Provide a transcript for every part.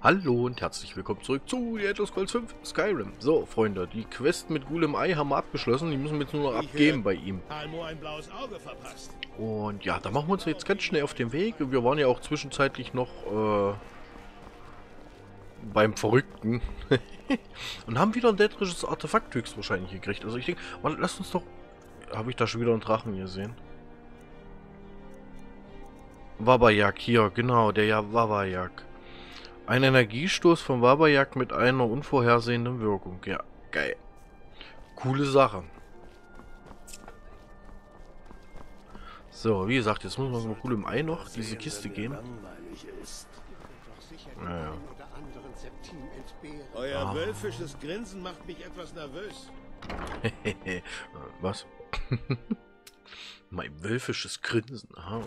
Hallo und herzlich willkommen zurück zu The Elder Scrolls 5 Skyrim. So, Freunde, die Quest mit Ghul im Ei haben wir abgeschlossen. Die müssen wir jetzt nur noch abgeben bei ihm. Almo ein blaues Auge verpasst. Und ja, da machen wir uns jetzt ganz schnell auf den Weg. Wir waren ja auch zwischenzeitlich noch beim Verrückten. Und haben wieder ein dädrisches Artefakt höchstwahrscheinlich gekriegt. Also ich denke, lasst uns doch... Habe ich da schon wieder einen Drachen gesehen? Wabajak, hier, genau, der Wabajak. Ein Energiestoß von Wabajak mit einer unvorhersehenden Wirkung. Ja, geil. Coole Sache. So, wie gesagt, jetzt müssen wir so cool im Ei noch diese Kiste gehen. Naja. Euer wölfisches Grinsen macht mich etwas nervös. Was? Mein wölfisches Grinsen. Aha.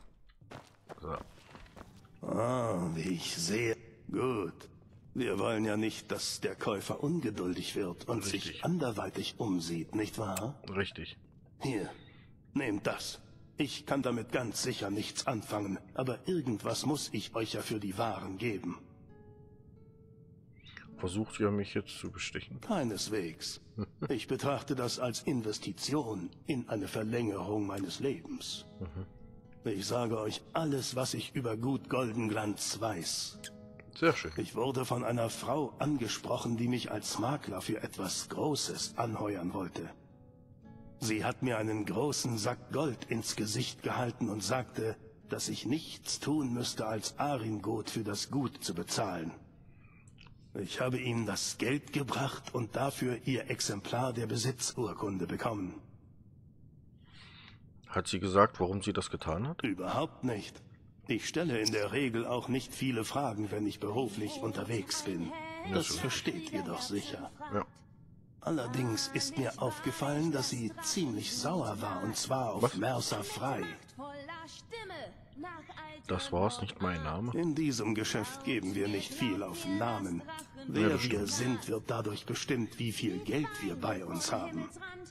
So. Ah, wie ich sehe. Gut. Wir wollen ja nicht, dass der Käufer ungeduldig wird und Richtig. sich anderweitig umsieht, nicht wahr? Richtig. Hier, nehmt das. Ich kann damit ganz sicher nichts anfangen, aber irgendwas muss ich euch ja für die Waren geben. Versucht ihr mich jetzt zu bestechen? Keineswegs. Ich betrachte das als Investition in eine Verlängerung meines Lebens. Ich sage euch alles, was ich über Gut Goldenglanz weiß. Sehr schön. Ich wurde von einer Frau angesprochen, die mich als Makler für etwas Großes anheuern wollte. Sie hat mir einen großen Sack Gold ins Gesicht gehalten und sagte, dass ich nichts tun müsste, als Aringot für das Gut zu bezahlen. Ich habe ihm das Geld gebracht und dafür ihr Exemplar der Besitzurkunde bekommen. Hat sie gesagt, warum sie das getan hat? Überhaupt nicht. Ich stelle in der Regel auch nicht viele Fragen, wenn ich beruflich unterwegs bin. Das versteht ihr doch sicher. Ja. Allerdings ist mir aufgefallen, dass sie ziemlich sauer war, und zwar auf Mercer Frey. Das war's, nicht mein Name. In diesem Geschäft geben wir nicht viel auf Namen. Wer wir sind, wird dadurch bestimmt, wie viel Geld wir bei uns haben.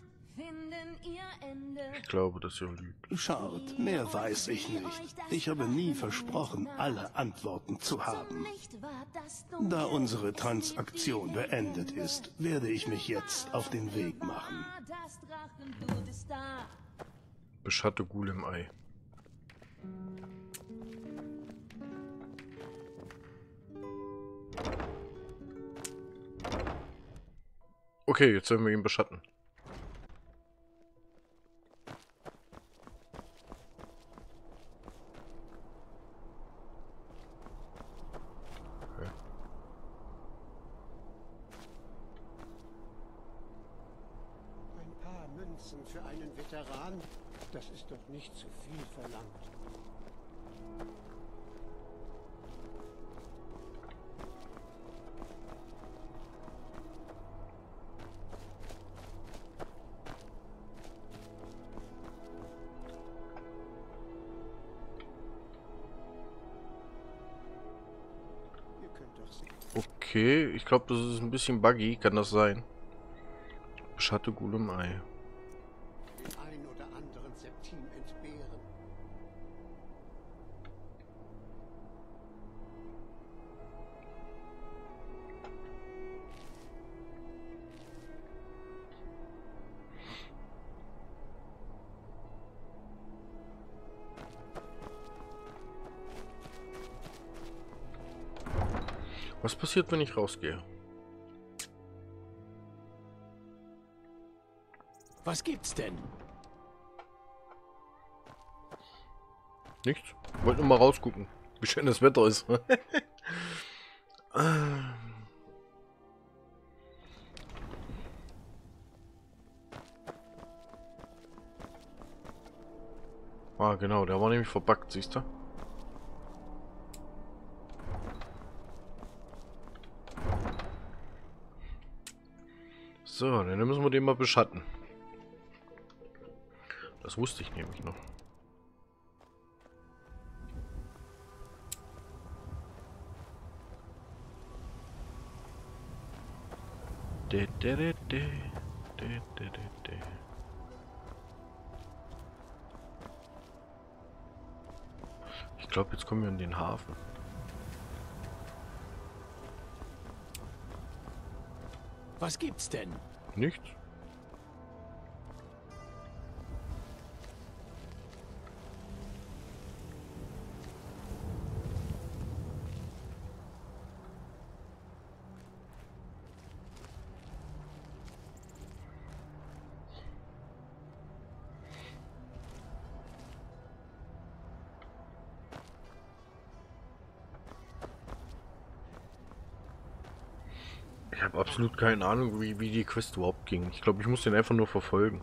Ich glaube, dass ihr lügt. Schaut, mehr weiß ich nicht. Ich habe nie versprochen, alle Antworten zu haben. Da unsere Transaktion beendet ist, werde ich mich jetzt auf den Weg machen. Beschatte Ghul im Ei. Okay, jetzt sollen wir ihn beschatten. Okay. Ein paar Münzen für einen Veteran, das ist doch nicht zu viel verlangt. Ihr könnt doch sehen. Okay, ich glaube, das ist ein bisschen buggy. Kann das sein? Beschatte Ghul im Ei. Den ein oder anderen Septim entbehren. Was passiert, wenn ich rausgehe? Was gibt's denn? Nichts. Wollte nur mal rausgucken, wie schön das Wetter ist. Ah, genau, der war nämlich verbuggt, siehst du? So, dann müssen wir den mal beschatten. Das wusste ich nämlich noch. Ich glaube, jetzt kommen wir in den Hafen. Was gibt's denn? Nichts. Ich habe absolut keine Ahnung, wie die Quest überhaupt ging. Ich glaube, ich muss den einfach nur verfolgen.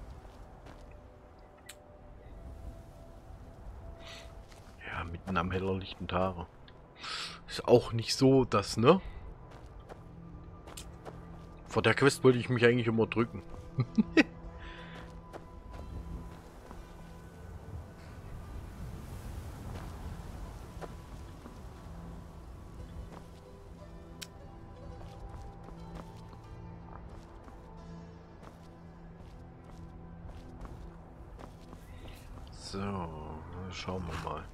Ja, mitten am hellerlichten Tage. Ist auch nicht so das, ne? Vor der Quest wollte ich mich eigentlich immer drücken. So, schauen wir mal.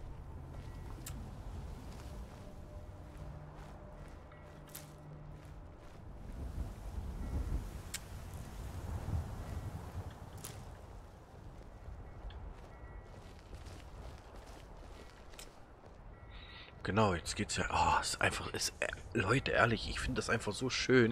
Genau, jetzt geht's ja. Oh, ist einfach, Leute, ehrlich, ich finde das einfach so schön.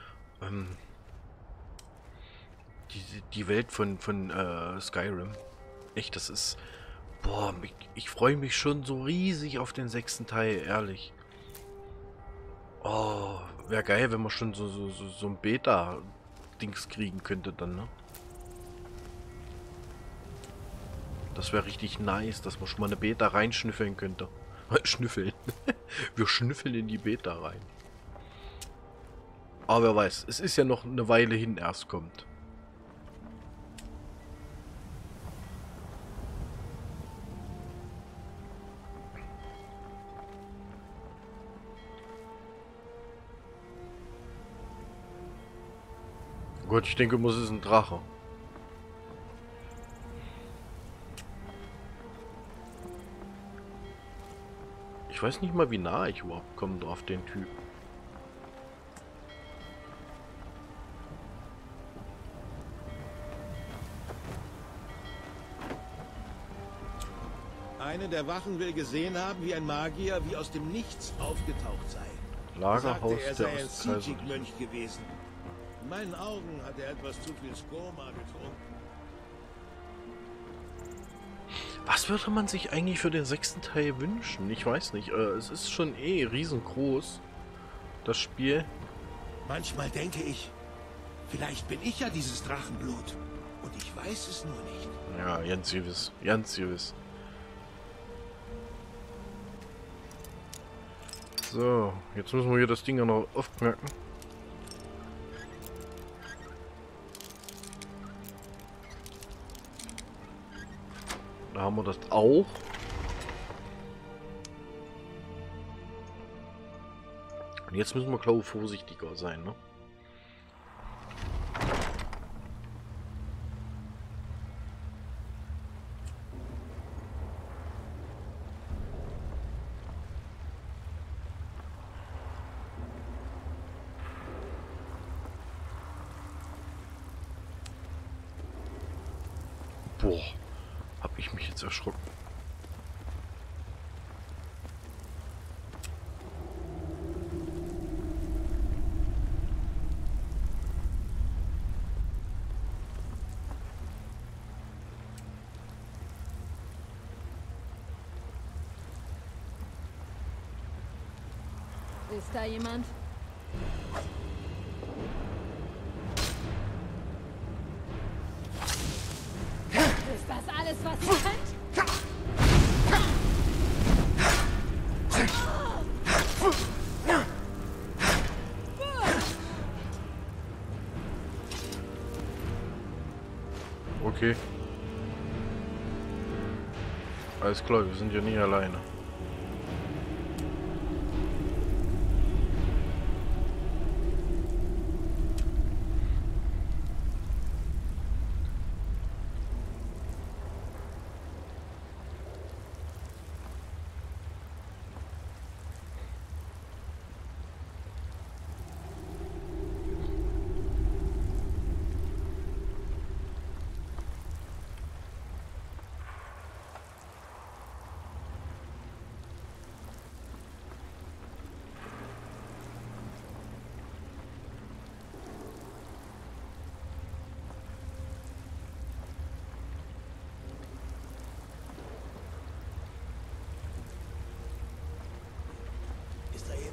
Die Welt von Skyrim. Echt, das ist. Boah, ich freue mich schon so riesig auf den 6. Teil, ehrlich. Oh, wäre geil, wenn man schon so ein Beta-Dings kriegen könnte dann, ne? Das wäre richtig nice, dass man schon mal eine Beta reinschnüffeln könnte. Schnüffeln. Wir schnüffeln in die Beta rein. Aber wer weiß, es ist ja noch eine Weile hin erst kommt. Gut, ich denke, muss es ein Drache. Ich weiß nicht mal, wie nah ich überhaupt komme auf den Typ. Eine der Wachen will gesehen haben, wie ein Magier wie aus dem Nichts aufgetaucht sei. Lagerhaus Sagte, er sei der ein Ostkaiser. Sijik-Mönch gewesen. In meinen Augen hat er etwas zu viel Skoma getrunken. Was würde man sich eigentlich für den 6. Teil wünschen? Ich weiß nicht. Es ist schon riesengroß, das Spiel. Manchmal denke ich, vielleicht bin ich ja dieses Drachenblut. Und ich weiß es nur nicht. Ja, ganz gewiss. Ganz gewiss. So, jetzt müssen wir hier das Ding ja noch aufknacken. Da haben wir das auch. Und jetzt müssen wir, glaube ich, vorsichtiger sein, ne? Boah, hab ich mich jetzt erschrocken. Ist da jemand? Ist das alles, was ihr könnt? Okay. Alles klar, wir sind ja nie alleine.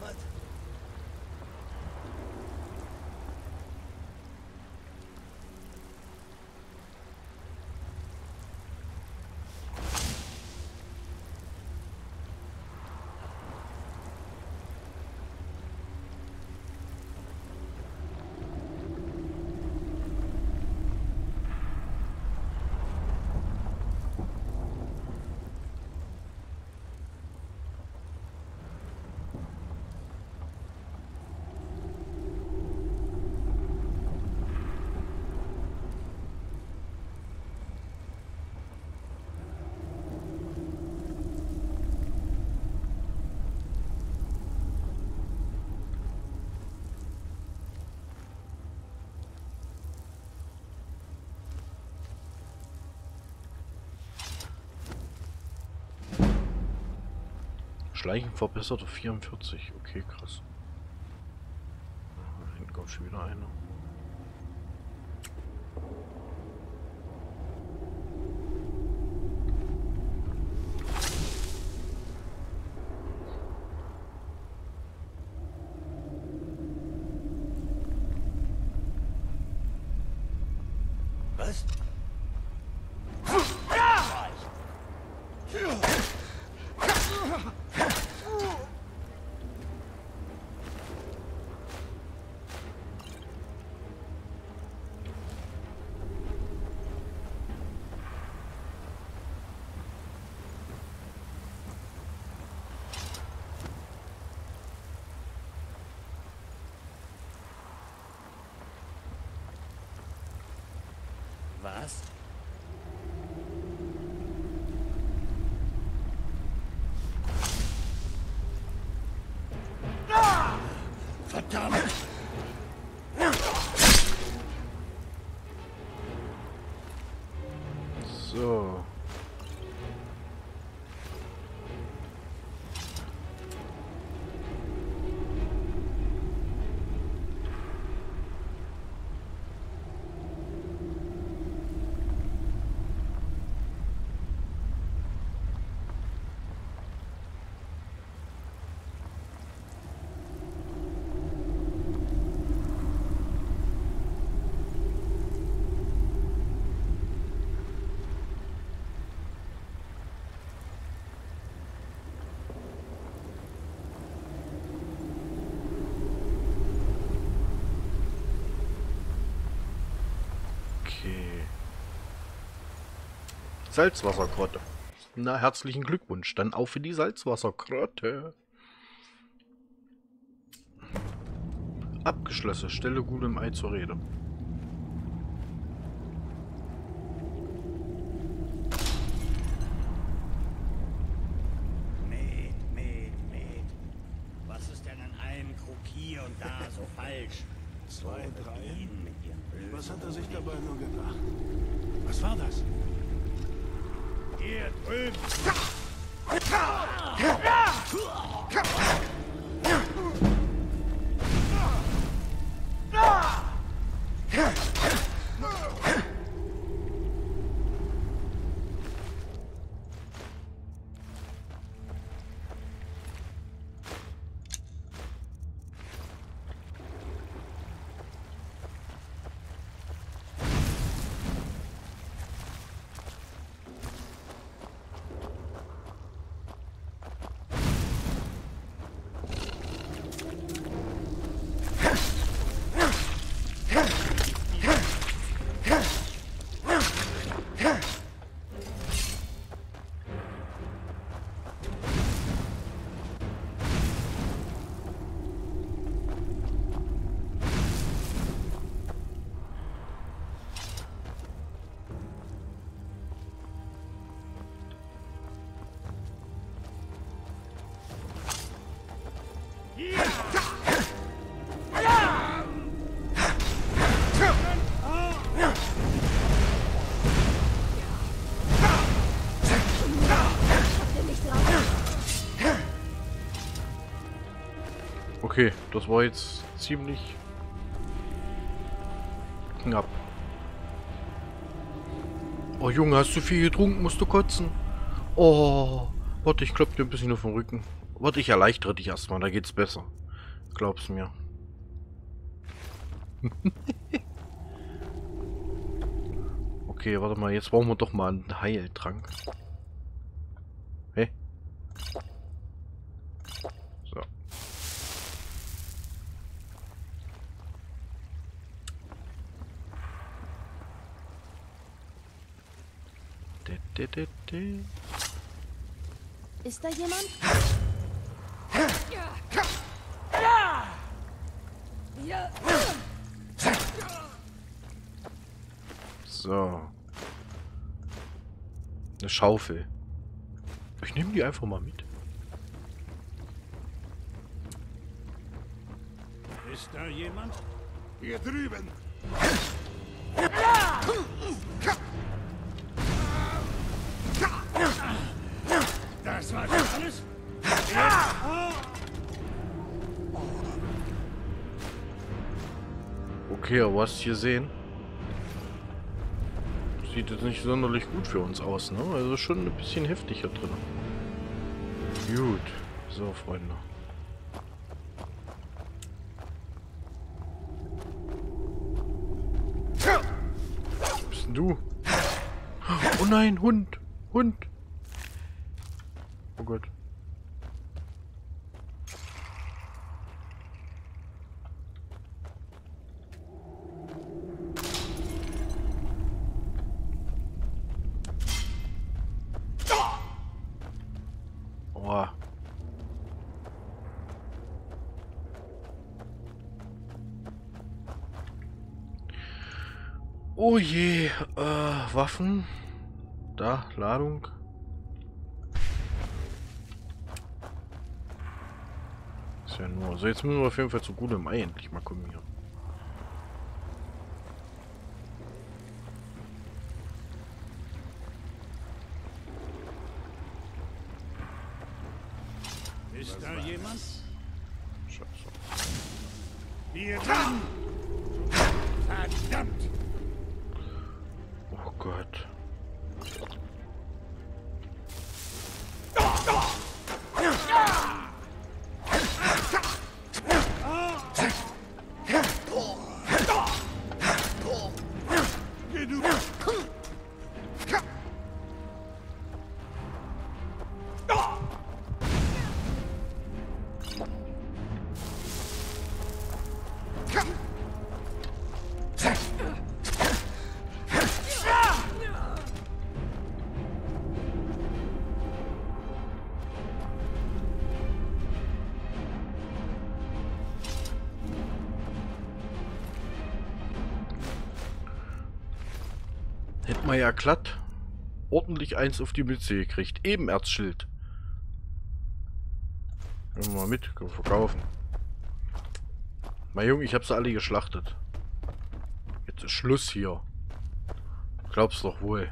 jemand? Schleichen verbessert auf 44. Okay, krass. Da hinten kommt schon wieder einer. Was? Was? Verdammt! So. Salzwassergrotte. Na, herzlichen Glückwunsch. Dann auf in die Salzwassergrotte. Abgeschlossen. Stelle Gut im Ei zur Rede. Met. Was ist denn an einem Krug hier und da so falsch? 2, 3. Mit ihren blöden Was hat er sich dabei nur gedacht? Was war das? Hier drüben! Okay, das war jetzt ziemlich knapp. Oh Junge, hast du viel getrunken? Musst du kotzen? Oh, warte, ich klopp dir ein bisschen auf den Rücken. Warte, ich erleichtere dich erstmal, da geht's besser. Glaub's mir. Okay, warte mal, jetzt brauchen wir doch mal einen Heiltrank. Hey. So. Ist da jemand? So. Eine Schaufel. Ich nehme die einfach mal mit. Ist da jemand? Hier drüben. Das war schon alles? Okay, aber was hier sehen? Sieht jetzt nicht sonderlich gut für uns aus, ne? Also schon ein bisschen heftig hier drin. Gut. So, Freunde. Was bist denn du? Oh nein, Hund! Hund! Oh Gott. Oh. Oh je, Waffen. Da, Ladung. Ist ja nur. So, jetzt müssen wir auf jeden Fall zu gutem Ei endlich mal kommen hier. Ist da jemand? Scheiße. Hier drin! Verdammt! Oh Gott. Hätten wir ja glatt ordentlich eins auf die Mütze gekriegt. Eben Erzschild. Nehmen wir mal mit, können wir verkaufen. Mein Junge, ich habe sie alle geschlachtet. Jetzt ist Schluss hier. Glaubst doch wohl.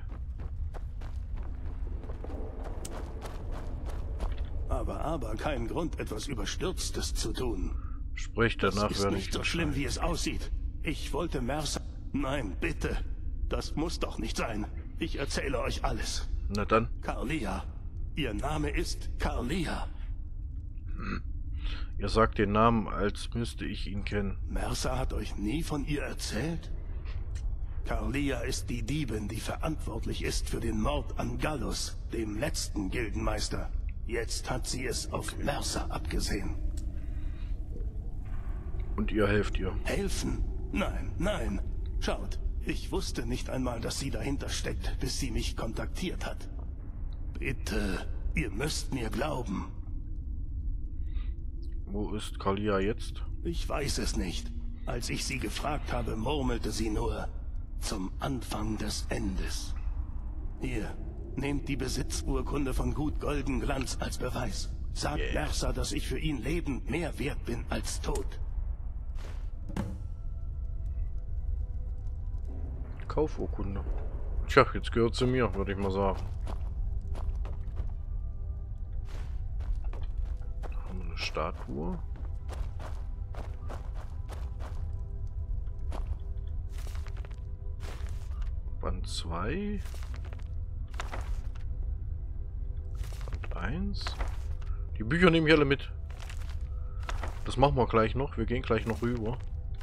Aber kein Grund, etwas Überstürztes zu tun. Sprich danach, Das ist werde nicht ich so schlimm, wie es aussieht. Ich wollte Mercer... Nein, bitte. Das muss doch nicht sein. Ich erzähle euch alles. Na dann. Carlia. Ihr Name ist Carlia. Ihr sagt den Namen, als müsste ich ihn kennen. Mercer hat euch nie von ihr erzählt? Carlia ist die Diebin, die verantwortlich ist für den Mord an Gallus, dem letzten Gildenmeister. Jetzt hat sie es auf Mercer abgesehen. Und ihr helft ihr. Helfen? Nein, nein. Schaut, ich wusste nicht einmal, dass sie dahinter steckt, bis sie mich kontaktiert hat. Bitte, ihr müsst mir glauben. Wo ist Carlia jetzt? Ich weiß es nicht. Als ich sie gefragt habe, murmelte sie nur, zum Anfang des Endes. Hier, nehmt die Besitzurkunde von Gut Goldenglanz als Beweis. Sagt Mercer, dass ich für ihn lebend mehr wert bin als tot. Kaufurkunde. Tja, jetzt gehört sie mir, würde ich mal sagen. Da haben wir eine Statue. Band 2. Band 1. Die Bücher nehme ich alle mit. Das machen wir gleich noch. Wir gehen gleich noch rüber.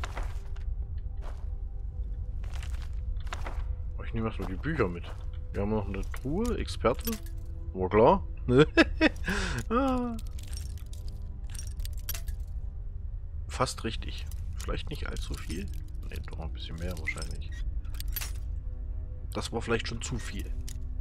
Ich nehme erstmal die Bücher mit. Wir haben noch eine Truhe. Experte. War klar. Ah. Fast richtig. Vielleicht nicht allzu viel. Ne, doch ein bisschen mehr wahrscheinlich. Das war vielleicht schon zu viel.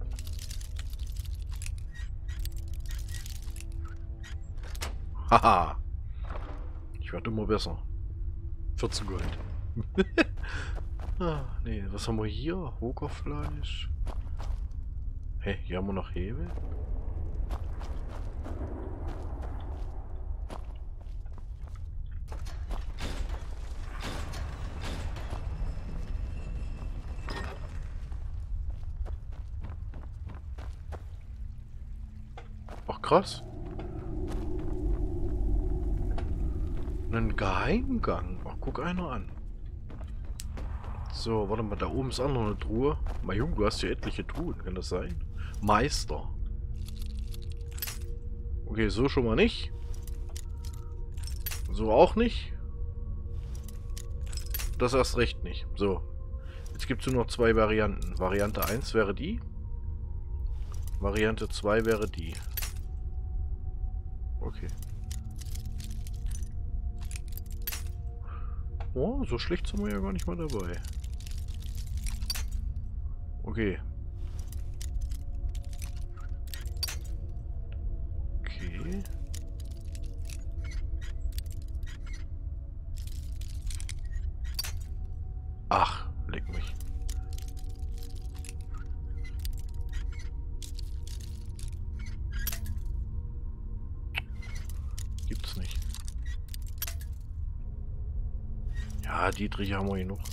Haha. Ich werde immer besser. 14 Gold. Ah, nee, was haben wir hier? Hogerfleisch. Hä, hier haben wir noch Hebel? Ach krass. Ein Geheimgang. Ach, guck einer an. So, warte mal, da oben ist auch noch eine Truhe. Mein Junge, du hast hier etliche Truhen, kann das sein? Meister. Okay, so schon mal nicht. So auch nicht. Das erst recht nicht. So. Jetzt gibt es nur noch zwei Varianten. Variante 1 wäre die. Variante 2 wäre die. Okay. Oh, so schlecht sind wir ja gar nicht mal dabei. Okay. Okay. Ach, leck mich. Gibt's nicht. Ja, Dietrich haben wir genug.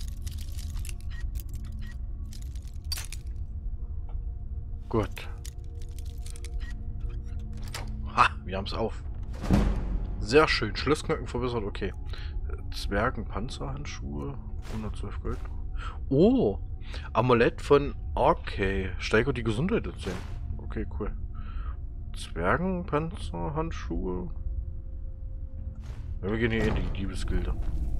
Gut. Ha, wir haben es auf. Sehr schön. Schlossknacken verbessert, okay. Zwergenpanzerhandschuhe. 112 Gold. Oh! Amulett von Arkay. Steigert die Gesundheit der 10. Okay, cool. Zwergenpanzerhandschuhe. Ja, wir gehen hier in die Diebesgilde.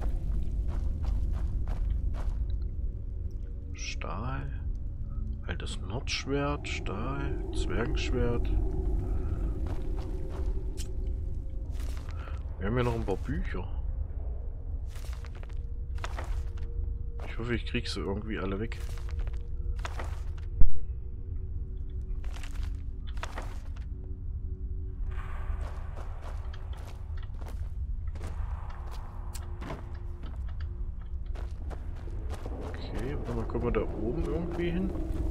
Stahl. Altes Nordschwert, Stahl, Zwergenschwert. Wir haben hier noch ein paar Bücher. Ich hoffe, ich krieg sie irgendwie alle weg. Okay, dann kommen wir da oben irgendwie hin.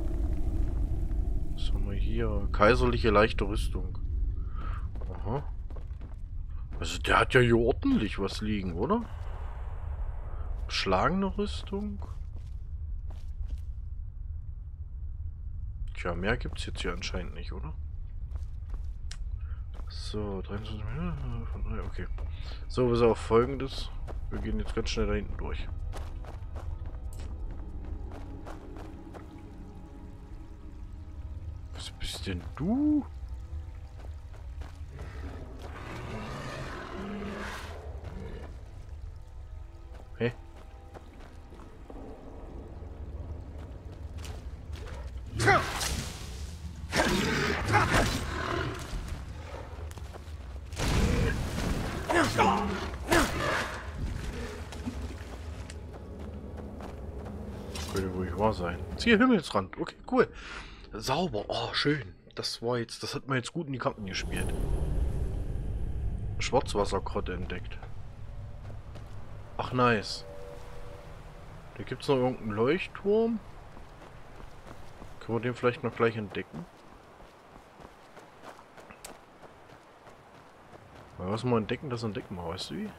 Was haben wir hier? Kaiserliche leichte Rüstung. Aha. Also der hat ja hier ordentlich was liegen, oder? Beschlagene Rüstung. Tja, mehr gibt es jetzt hier anscheinend nicht, oder? So, 23 Minuten. Okay. So, wir sind auf Folgendes. Wir gehen jetzt ganz schnell da hinten durch. Was bist denn du? Hä? Könnte wohl nicht wahr sein. Ziel Himmelsrand. Okay, cool. Sauber. Oh, schön. Das war jetzt, das hat man jetzt gut in die Karten gespielt. Schwarzwassergrotte entdeckt. Ach, nice. Da gibt es noch irgendeinen Leuchtturm. Können wir den vielleicht noch gleich entdecken? Aber was wir entdecken, das entdecken wir, weißt du wie?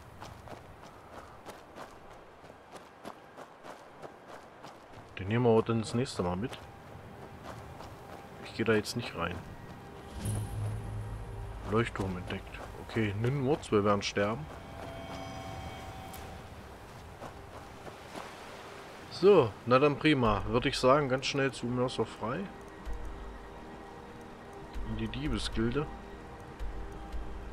Den nehmen wir aber dann das nächste Mal mit. Ich gehe da jetzt nicht rein. Leuchtturm entdeckt. Okay, Ninwurz, wir werden sterben. So, na dann prima. Würde ich sagen, ganz schnell zu Mörser frei. In die Diebesgilde.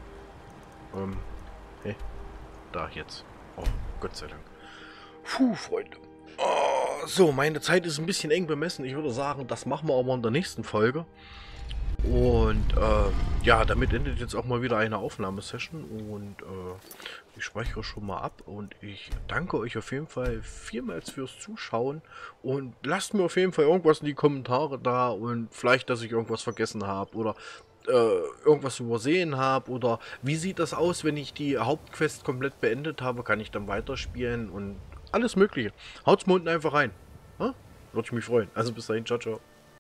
Hey, da jetzt. Oh, Gott sei Dank. Puh, Freunde. Oh, so, meine Zeit ist ein bisschen eng bemessen. Ich würde sagen, das machen wir aber in der nächsten Folge. Und ja, damit endet jetzt auch mal wieder eine Aufnahmesession. Und ich speichere schon mal ab. Und ich danke euch auf jeden Fall vielmals fürs Zuschauen. Und lasst mir auf jeden Fall irgendwas in die Kommentare da. Und vielleicht, dass ich irgendwas vergessen habe. Oder irgendwas übersehen habe. Oder wie sieht das aus, wenn ich die Hauptquest komplett beendet habe? Kann ich dann weiterspielen? Und alles Mögliche. Haut's mal unten einfach rein. Ha? Würde ich mich freuen. Also bis dahin, ciao, ciao.